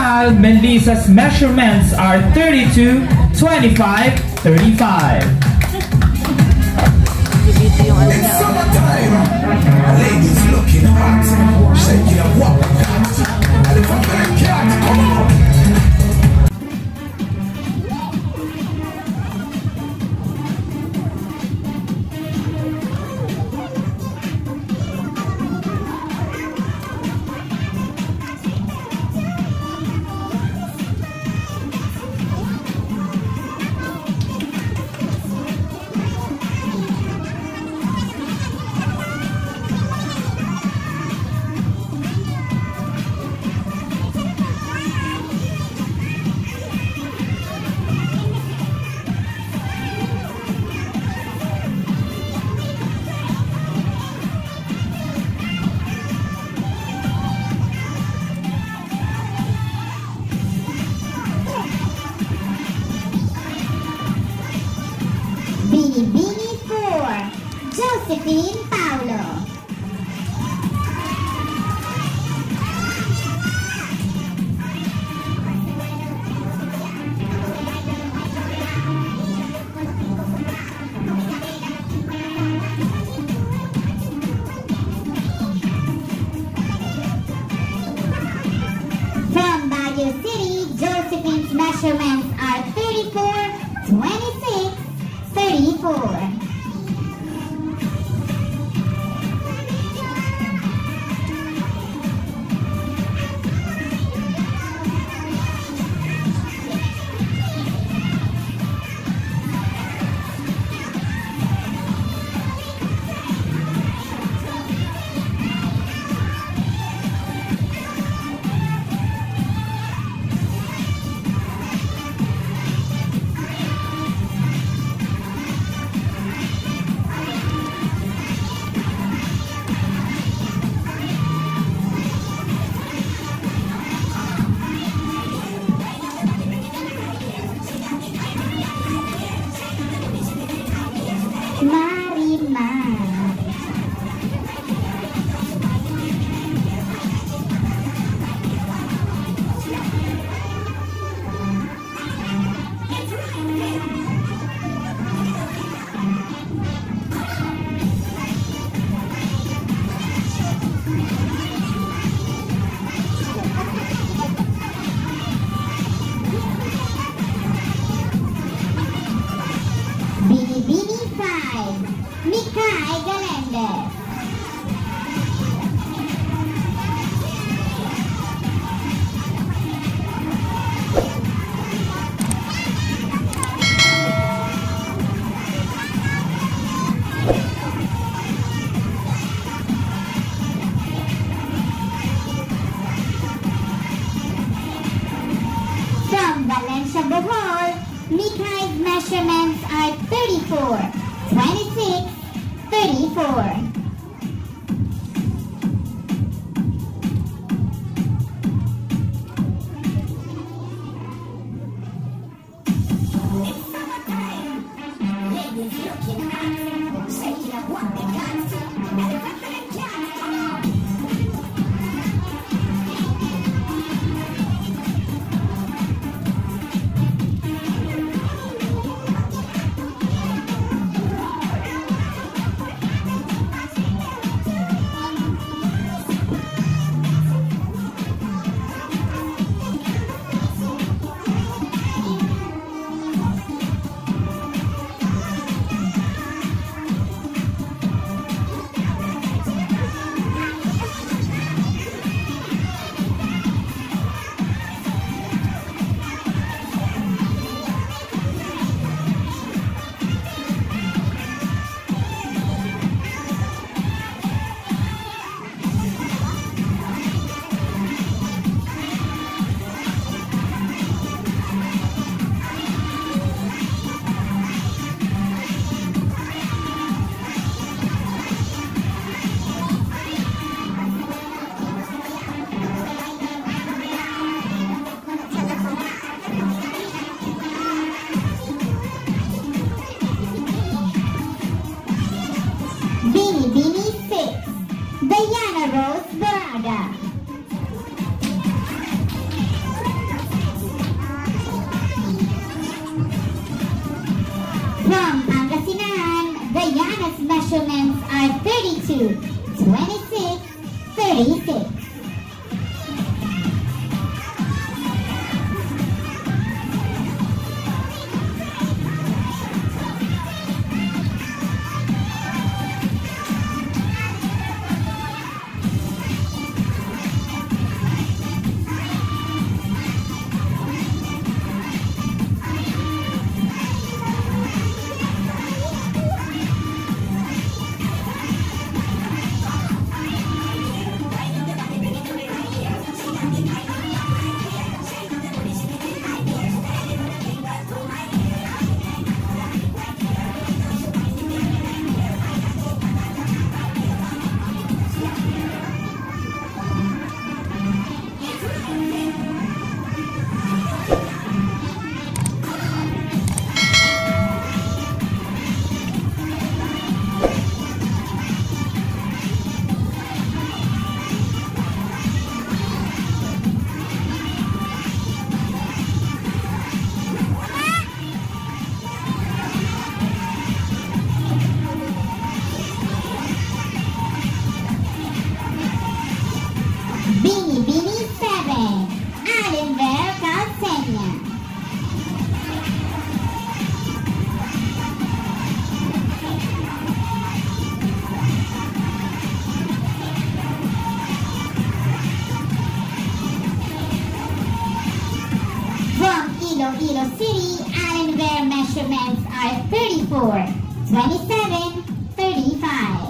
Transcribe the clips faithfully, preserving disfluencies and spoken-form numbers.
child, Melissa's measurements are thirty-two, twenty-five, thirty-five. It's summertime. Ladies looking hot, shaking up what we got. And if I'm gonna cat, come on. Bini Bini four, Josephine Paulo. From Baguio City, Josephine's measurements are thirty-four, twenty-six, thirty-four. Bini Bini five, Mikay Galendez. From Valencia, Bohol, Mikay's measurements are thirty-four, twenty-six, thirty-four. measurements are thirty-two, twenty-six, thirty-six. Iloilo City, Allen Ware measurements are thirty-four, twenty-seven, thirty-five.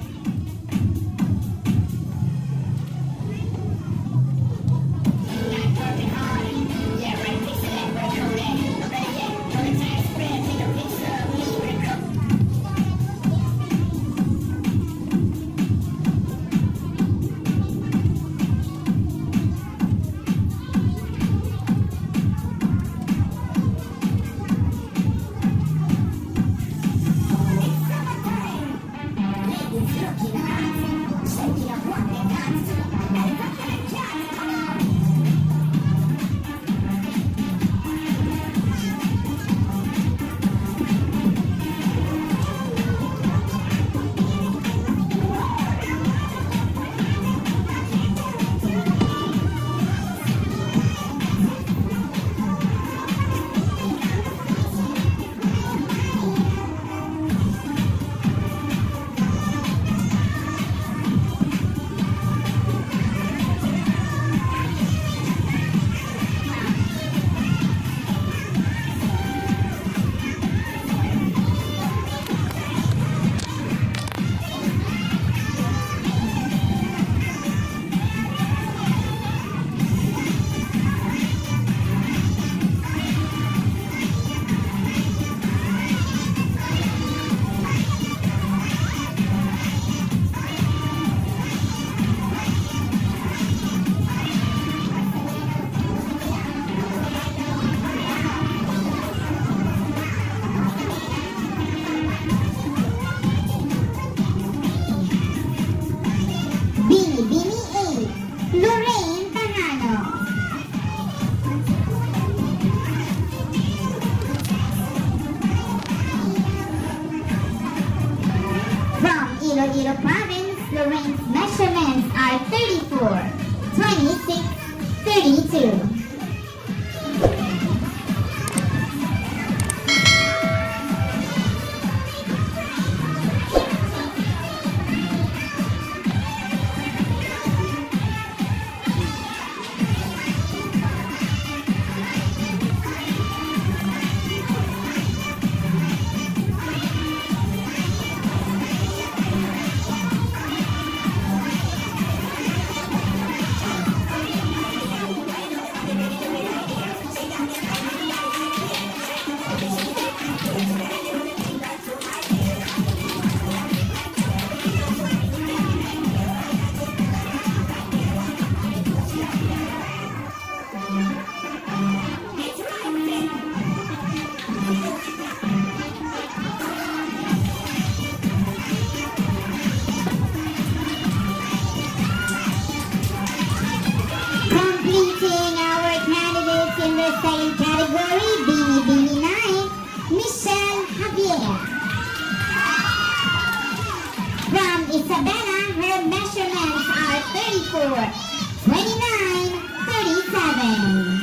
Iloilo Province, Lorraine's measurements are thirty-four, twenty-six, thirty-two. Completing our candidates in the second category, Beanie Beanie nine, Michelle Javier. twenty-four, twenty-nine, thirty-seven.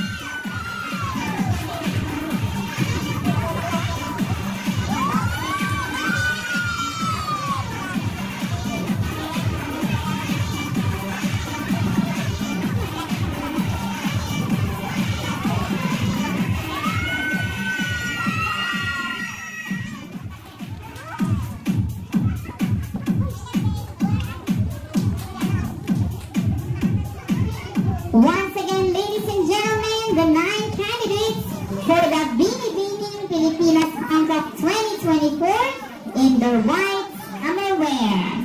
Once again, ladies and gentlemen, the nine candidates for the Binibining Pilipinas Angkop twenty twenty-four in the white underwear.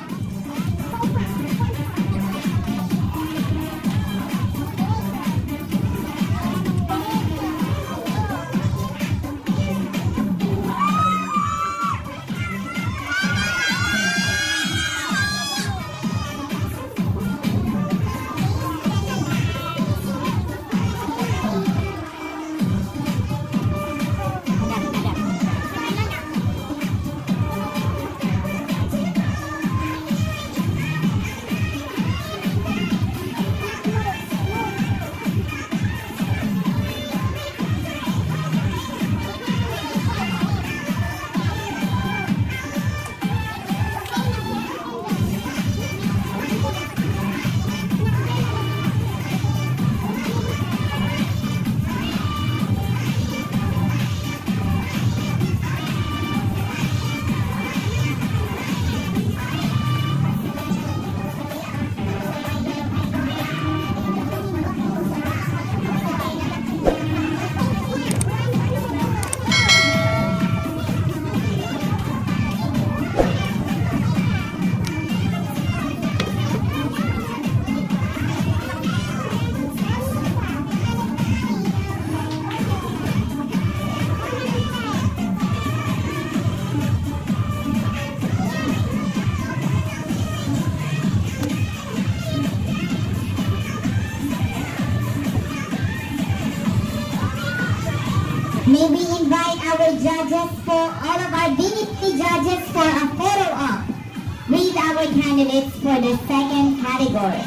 May we invite our judges for all of our Binibini judges for a photo op with our candidates for the second category.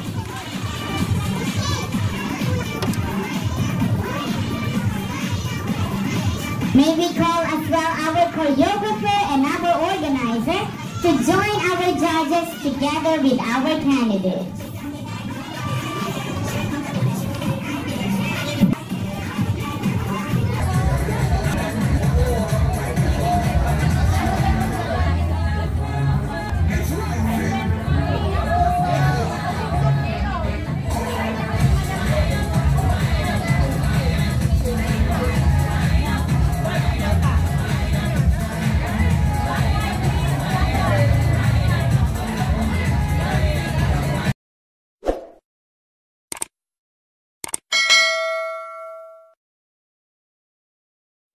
May we call as well our choreographer and our organizer to join our judges together with our candidates.